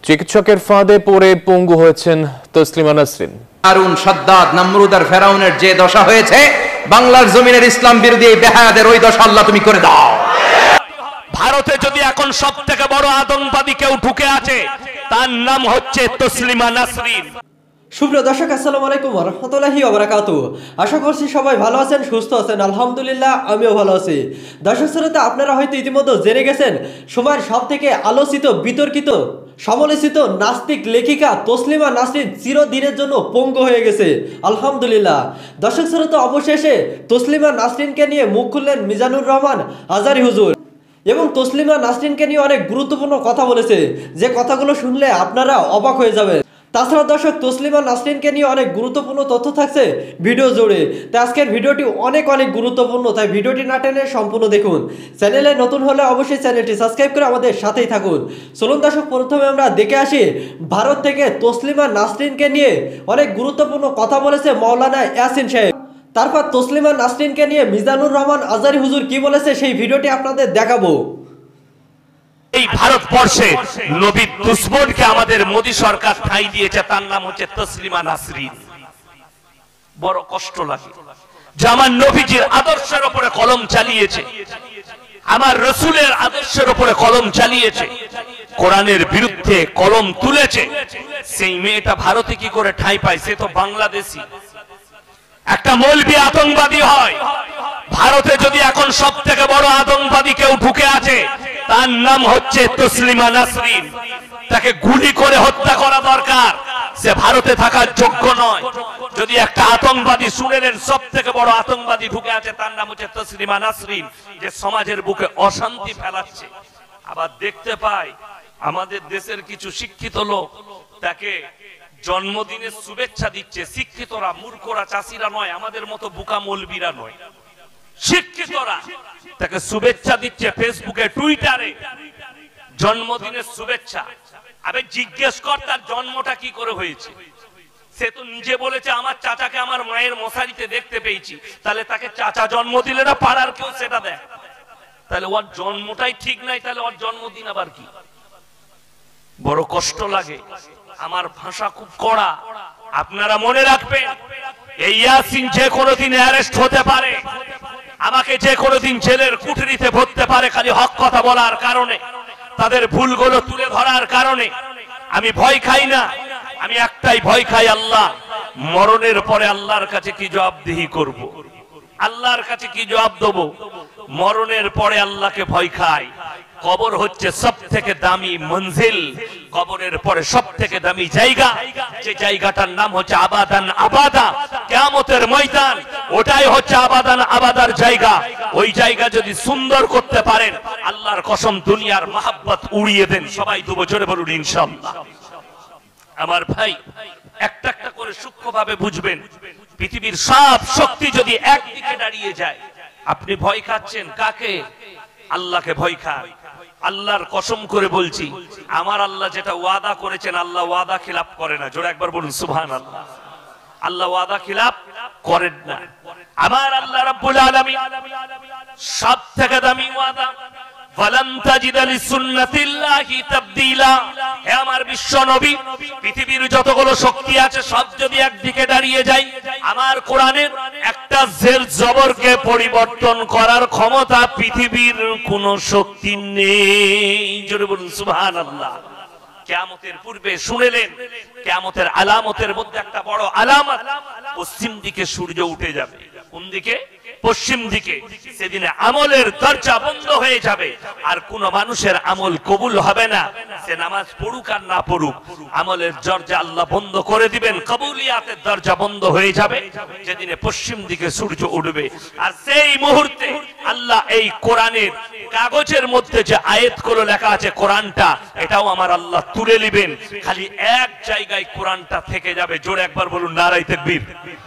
চিকিৎসকের ফাঁদে পড়ে পঙ্গু হয়েছেন তসলিমা নাসরিন। হারুন, সাদ্দাদ, নমরুদ আর ফেরাউনের যে দশা হয়েছে, বাংলার জমিনের ইসলাম বিরোধী বেহায়াদের ওই দশা আল্লাহ তুমি করে দাও। ভারতে যদি এখন সবথেকে বড় আতঙ্কবাদী কেউ ঢুকে আছে, তার নাম হচ্ছে তসলিমা নাসরিন। সুপ্রিয় দর্শক, আসসালামু আলাইকুম ওয়া রাহমাতুল্লাহি ওয়া বারাকাতুহু। আশা করছি সবাই ভালো আছেন, সুস্থ আছেন। আলহামদুলিল্লাহ, আমিও ভালো আছি। দর্শক শ্রোতা, আপনারা হয়তো ইতিমধ্যে জেনে গেছেন, সময়ের সবথেকে আলোচিত, বিতর্কিত, সমালোচিত নাস্তিক লেখিকা তসলিমা নাসরিন চিরদিনের জন্য পঙ্গু হয়ে গেছে। আলহামদুলিল্লাহ। দর্শক শ্রোতা, অবশেষে তসলিমা নাসরিনকে নিয়ে মুখ খুললেন মিজানুর রহমান আজহারী হুজুর এবং তসলিমা নাসরিনকে নিয়ে অনেক গুরুত্বপূর্ণ কথা বলেছে, যে কথাগুলো শুনলে আপনারা অবাক হয়ে যাবেন। তাছাড়া দর্শক, তসলিমা নাসরিনকে নিয়ে অনেক গুরুত্বপূর্ণ তথ্য থাকছে ভিডিও জুড়ে। তাই আজকের ভিডিওটি অনেক গুরুত্বপূর্ণ, তাই ভিডিওটি না টেনে সম্পূর্ণ দেখুন। চ্যানেলে নতুন হলে অবশ্যই চ্যানেলটি সাবস্ক্রাইব করে আমাদের সাথেই থাকুন। চলুন দর্শক, প্রথমে আমরা দেখে আসি ভারত থেকে তসলিমা নাসরিনকে নিয়ে অনেক গুরুত্বপূর্ণ কথা বলেছে মাওলানা ইয়াসিন সাহেব। তারপর তসলিমা নাসরিনকে নিয়ে মিজানুর রহমান আজহারী হুজুর কি বলেছে সেই ভিডিওটি আপনাদের দেখাবো। এই ভারতবর্ষে নবী দুশমনকে আমাদের মোদী সরকার ঠাঁই দিয়েছে, তার নাম হচ্ছে তসলিমা নাসরিন। বড় কষ্ট লাগে যে আমার নবীজির আদর্শের উপরে কলম চালিয়েছে, আমার রসুলের আদর্শের উপরে কলম চালিয়েছে, কোরআনের বিরুদ্ধে কলম তুলেছে। সেই মেয়েটা ভারতে কি করে ঠাঁই পায়? সে তো বাংলাদেশী। একটা মৌলবি আতঙ্কবাদী হয়। ভারতে যদি এখন সবথেকে বড় আতঙ্কবাদী কেউ ঢুকে আছে, তার নাম হচ্ছে তসলিমা নাসরিন। তাকে গুলি করে হত্যা করা দরকার। সে ভারতে থাকার যোগ্য নয়। যদি একটা আতঙ্কবাদী, শুনে নেন, সবথেকে বড় আতঙ্কবাদী ঢুকে আছে, তার নাম হচ্ছে তসলিমা নাসরিন, যে সমাজের বুকে অশান্তি ফেলাচ্ছে। আবার দেখতে পাই আমাদের দেশের কিছু শিক্ষিত লোক তাকে জন্মদিনের শুভেচ্ছা দিচ্ছে। শিক্ষিতরা, মূর্খরা, চাষিরা নয়, আমাদের মতো বোকা মৌলবীরা নয়, শিক্ষিতরা তাকে শুভেচ্ছা দিচ্ছে ফেসবুকে, টুইটারে, জন্মদিনের শুভেচ্ছা। আবে জিজ্ঞেস কর তার জন্মটা কি করে হয়েছে। সে তো নিজে বলেছে আমার চাচাকে আমার মায়ের মশারিতে দেখতে পেয়েছি। তাহলে তাকে চাচা জন্ম দিলে না পাড়ার কেউ সেটা দেয়? তাহলে ওর জন্মটাই ঠিক নাই, তাহলে ওর জন্মদিন আবার কি? বড় কষ্ট লাগে। আমার ভাষা খুব কড়া, আপনারা মনে রাখবেন। এই ইয়াসিন যে কোনোদিন অ্যারেস্ট হতে পারে, আমাকে যে কোনোদিন জেলের কুঠরিতে ভরতে পারে, খালি হক কথা বলার কারণে, তাদের ভুলগুলো তুলে ধরার কারণে। আমি ভয় খাই না, আমি একটাই ভয় খাই, আল্লাহ। মরণের পরে আল্লাহর কাছে কি জবাবদিহি করব? আল্লাহর কাছে কি জবাব দেব? মরণের পরে আল্লাহকে ভয় খাই। কবর হচ্ছে সব থেকে দামি মঞ্জিল, কবরের পরে সব থেকে দামি জায়গা, যে জায়গাটার নাম হচ্ছে আবাদান আবাদা, কিয়ামতের ময়দান। ওটাই হচ্ছে আবাদান আবাদার জায়গা। ওই জায়গা যদি সুন্দর করতে পারেন, আল্লাহর কসম দুনিয়ার মহাব্বত উড়িয়ে দেন। সবাই দুবো জোরে বলুন ইনশাআল্লাহ। আমার ভাই, একটা একটা করে সূক্ষ্মভাবে বুঝবেন। পৃথিবীর সব শক্তি যদি একদিকে দাঁড়িয়ে যায়, আপনি ভয় খাচ্ছেন কাকে? আল্লাহকে ভয় খান। আল্লাহর কসম করে বলছি, আমার আল্লাহ যেটা ওয়াদা করেছেন, আল্লাহ ওয়াদা খিলাফ করে না। জোরে একবার বলুন সুবহানাল্লাহ। আল্লাহ ওয়াদা খিলাফ করেন না। আমার আল্লাহ রাব্বুল আলামিন সবথেকে দামি ওয়াদা, ওয়ালান তাজিদা লিসুন্নাতিল্লাহি তাবদীলা। হে আমার বিশ্ব নবী, পৃথিবীর যতগুলো শক্তি আছে সব যদি একদিকে দাঁড়িয়ে যায়, আমার কোরআনের একটা জের জবরকে পরিবর্তন করার ক্ষমতা পৃথিবীর কোন শক্তি নেই। জোরে বলুন সুবহানাল্লাহ। কিয়ামতের পূর্বে শুনেলেন, কিয়ামতের আলামতের মধ্যে একটা বড় আলামত, পশ্চিম দিকে সূর্য উঠে যাবে। কোন দিকে? পশ্চিম দিকে। সেদিনে আমলের দরজা বন্ধ হয়ে যাবে, আর কোন মানুষের আমল কবুল হবে না। সে নামাজ পড়ুক আর না পড়ুক, আমলের দরজা আল্লাহ বন্ধ করে দিবেন, কবুলিয়াতের দরজা বন্ধ হয়ে যাবে যেদিনে পশ্চিম দিকে সূর্য উঠবে। আর সেই মুহূর্তে আল্লাহ এই কোরআনের কাগজের মধ্যে যে আয়াতগুলো লেখা আছে, কোরআনটা, এটাও আমার আল্লাহ তুলে নেবেন। খালি এক জায়গায় কোরআনটা থেকে যাবে। জোরে একবার বলুন নারায়ে তাকবীর।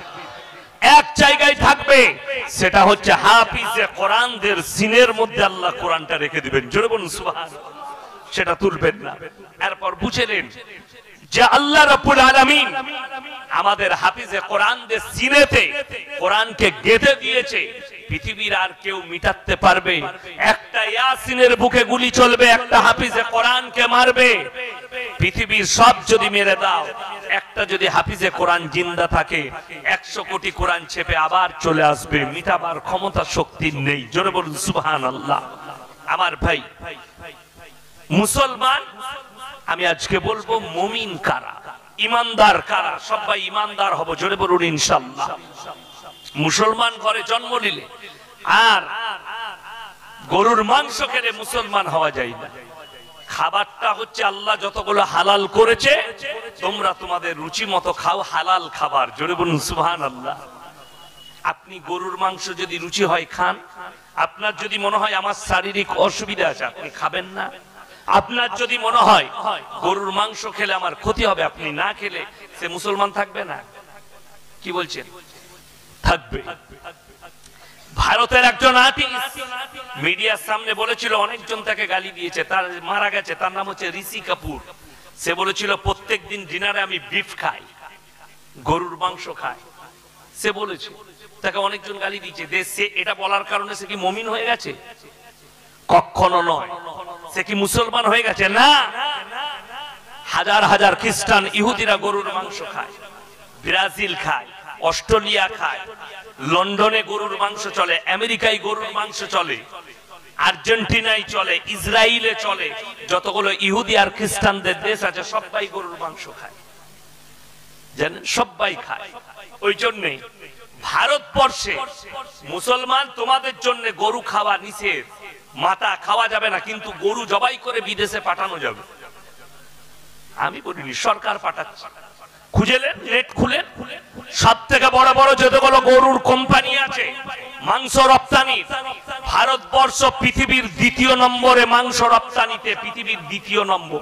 এক জায়গায় থাকবে, সেটা হচ্ছে হাফিজে কোরআনদের সিনের মধ্যে আল্লাহ কোরআনটা রেখে দিবেন। জোরে বলুন সুবহানাল্লাহ। সেটা তুলবেন না। এরপর বুঝলেন যে আল্লাহ রাব্বুল আলামিন আমাদের হাফিজে কোরআনদের সিনেতে কোরআনকে গেঁথে দিয়েছে। পৃথিবীর আর কেউ মিটাতে পারবে? একটা ইয়াসিনের বুকে গুলি চলবে, একটা হাফিজে কোরআনকে মারবে। পৃথিবীর সব যদি মেরে দাও, একটা যদি হাফিজে কোরআন জিন্দা থাকে 100 কোটি কোরআন ছেপে আবার চলে আসবে। মিটাবার ক্ষমতা শক্তি নেই। জোরে বলুন সুবহানাল্লাহ। আমার ভাই মুসলমান, আমি আজকে বলবো মুমিন কারা, ইমানদার কারা। সবাই ইমানদার হব, জোরে বলুন ইনশাআল্লাহ। মুসলমান ঘরে জন্ম নিলে আর গরুর মাংস খেলে মুসলমান হওয়া যায় না। খাবারটা হচ্ছে আল্লাহ যতগুলো হালাল করেছে, তোমরা তোমাদের রুচি মতো খাও হালাল খাবার। জোরে বলুন সুবহানাল্লাহ। আপনি গরুর মাংস যদি রুচি হয় খান, আপনার যদি মনে হয় আমার শারীরিক অসুবিধা আছে আপনি খাবেন না। আপনার যদি মনে হয় গরুর মাংস খেলে আমার ক্ষতি হবে, আপনি না খেলে সে মুসলমান থাকবে না। কি বলছেন? থাকবে। ভারতের একজন আর্টিস্ট মিডিয়ার সামনে বলেছিল, অনেকজন তাকে গালি দিয়েছে, তার মারা গেছে, তার নাম হচ্ছে ঋষি কাপুর। সে বলেছিল প্রত্যেকদিন ডিনারে আমি বিফ খাই, গরুর মাংস খাই। সে বলেছে, তাকে অনেকজন গালি দিয়েছে। সে এটা বলার কারণে সে কি মুমিন হয়ে গেছে? কখনো নয়। সে কি মুসলমান হয়ে গেছে? না। হাজার হাজার খ্রিস্টান ইহুদিরা গরুর মাংস খায়, ব্রাজিল খায়, অস্ট্রেলিয়া খায়, লন্ডনে গরুর মাংস চলে, আমেরিকায় গরুর মাংস চলে, আর্জেন্টিনায় চলে, ইসরায়েলে চলে। যতগুলো ইহুদি আর খ্রিস্টানদের দেশ আছে সবাই গরুর মাংস খায়, জানেন, সবাই খায়। ওই জন্যে ভারতবর্ষে মুসলমান তোমাদের জন্য গরু খাওয়া নিষেধ, মাথা খাওয়া যাবে না, কিন্তু গরু জবাই করে বিদেশে পাঠানো যাবে। আমি বলিনি, সরকার পাঠাচ্ছে। খুঁজেলেন, নেট খুলেন, সব থেকে বড় বড় যতগুলো গরুর কোম্পানি আছে মাংস রপ্তানি, ভারতবর্ষ পৃথিবীর 2য় নম্বরে মাংস রপ্তানিতে, পৃথিবীর 2য় নম্বর।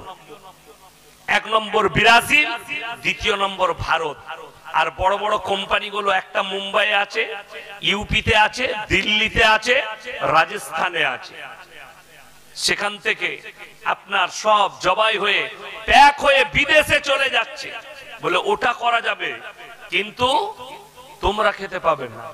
1 নম্বর ব্রাজিল, 2য় নম্বর ভারত। আর বড় বড় কোম্পানিগুলো একটা মুম্বাই আছে, ইউপিতে আছে, দিল্লিতে আছে, রাজস্থানে আছে। সেখান থেকে আপনার সব জবাই হয়ে প্যাক হয়ে বিদেশে চলে যাচ্ছে। বলে ওটা করা যাবে, কিন্তু তোমরা খেতে পাবে না।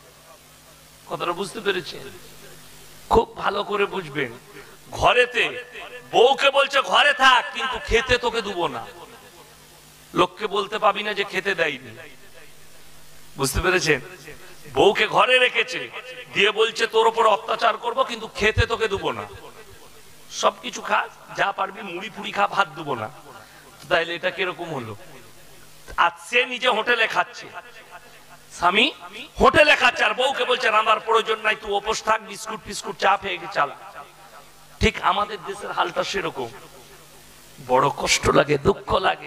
কথাটা বুঝতে পেরেছেন? খুব ভালো করে বুঝবেন। ঘরেতে বউকে বলছে ঘরে থাক, কিন্তু খেতে তোকে দেবো না। লোককে বলতে পাবি না যে খেতে দেয়নি। বুঝতে পেরেছেন? বউকে ঘরে রেখেছে, দিয়ে বলছে তোর উপর অত্যাচার করব, কিন্তু খেতে তোকে দেবো না। সবকিছু খা, যা পারবি মুড়ি ফুড়ি খা, ভাত দেবো না। তাইলে এটা কিরকম হলো? আজ সে নিজে হোটেলে খাচ্ছে, স্বামী হোটেলে খাচ্ছে, আর বউকে বলছে রান্নার প্রয়োজন নাই, তুই উপোস থাক, বিস্কুট ফিস্কুট চা পেয়ে চাল। ঠিক আমাদের দেশের হালটা সেরকম। বড় কষ্ট লাগে, দুঃখ লাগে।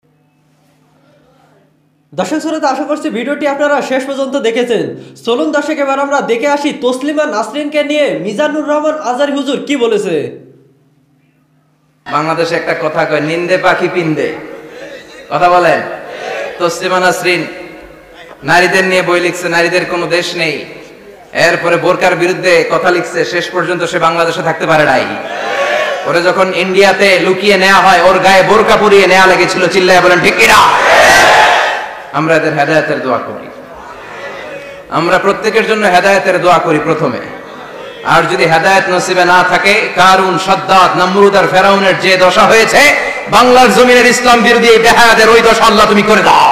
দর্শক শ্রোতা, আশা করছি ভিডিওটি আপনারা শেষ পর্যন্ত দেখেছেন। চলুন দর্শক, এবার আমরা দেখে আসি তসলিমা নাসরিনকে নিয়ে মিজানুর রহমান আজহারী হুজুর কি বলেছে। বাংলাদেশে একটা কথা কয়, নিন্দে পাখি পিন্দে। কথা বলেন। তসলিমা নাসরিন নারীদের নিয়ে বই লিখছে, নারীদের কোনো দেশ নেই। এরপরে বোরকার বিরুদ্ধে কথা লিখছে, শেষ পর্যন্ত সে বাংলাদেশে থাকতে পারে নাই। ওরে যখন ইন্ডিয়াতে লুকিয়ে নেওয়া হয়, ওর গায়ে বোরকা পরিয়ে নেওয়া লেগেছিল। চিল্লায় বলেন ঠিক কিনা? আমরা এদের হেদায়েতের দোয়া করি। আমরা প্রত্যেকের জন্য হেদায়েতের দোয়া করি প্রথমে। আর যদি হেদায়েত নসিবে না থাকে, কারুন, সাদ্দাত, নমরুদ আর ফেরাউনের যে দশা হয়েছে, বাংলার জমিনের ইসলাম বিরোধী এই বেহায়াদের ওই দশা আল্লাহ তুমি করে দাও।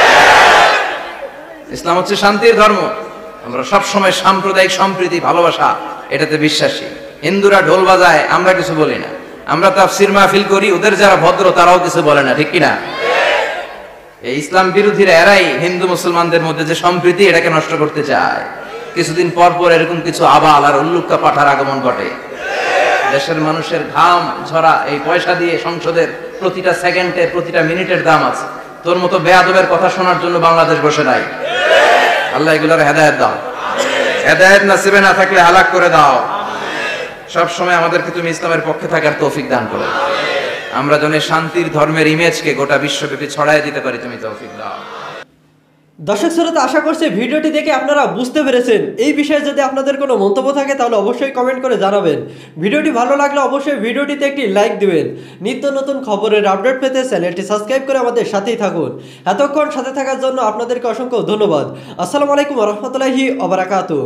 ইসলাম হচ্ছে শান্তির ধর্ম। আমরা সব সময় সাম্প্রদায়িক সম্প্রীতি, ভালোবাসা এটাতে বিশ্বাসী। হিন্দুরা ঢোল বাজায়, আমরা কিছু বলি না। আমরা তাফসীর মাহফিল করি, ওদের যারা ভদ্র তারাও কিছু বলে না। ঠিক কিনা? এই ইসলাম বিরোধীরা এরাই হিন্দু মুসলমানদের মধ্যে যে সম্প্রীতি, এটাকে নষ্ট করতে চায়। কিছুদিন পর পর এরকম কিছু আবাল আর উল্লুক্কা পাঠার আগমন ঘটে। দেশের মানুষের ঘাম ঝরা এই পয়সা দিয়ে সংসদের প্রতিটা সেকেন্ডের, প্রতিটা মিনিটের দাম আছে। তোর মতো বেয়াদবের কথা শোনার জন্য বাংলাদেশ বসে নাই। আল্লাহ এগুলোর হেদায়েত দাও। হেদায়েত নসিবে না থাকলে হালাক করে দাও। সব সময় আমাদেরকে তুমি ইসলামের পক্ষে থাকার তৌফিক দান করো। আমরা যেন শান্তির ধর্মের ইমেজকে গোটা বিশ্বব্যাপী ছড়ায় দিতে পারি, তুমি তৌফিক দাও। দর্শক শ্রোতা, আশা করছি ভিডিওটি দেখে আপনারা বুঝতে পেরেছেন। এই বিষয়ে যদি আপনাদের কোনো মন্তব্য থাকে তাহলে অবশ্যই কমেন্ট করে জানাবেন। ভিডিওটি ভালো লাগলে অবশ্যই ভিডিওটিতে একটি লাইক দিবেন। নিত্য নতুন খবরের আপডেট পেতে চ্যানেলটি সাবস্ক্রাইব করে আমাদের সাথেই থাকুন। এতক্ষণ সাথে থাকার জন্য আপনাদেরকে অসংখ্য ধন্যবাদ। আসসালামু আলাইকুম ওয়া রাহমাতুল্লাহি ওয়া বারাকাতুহু।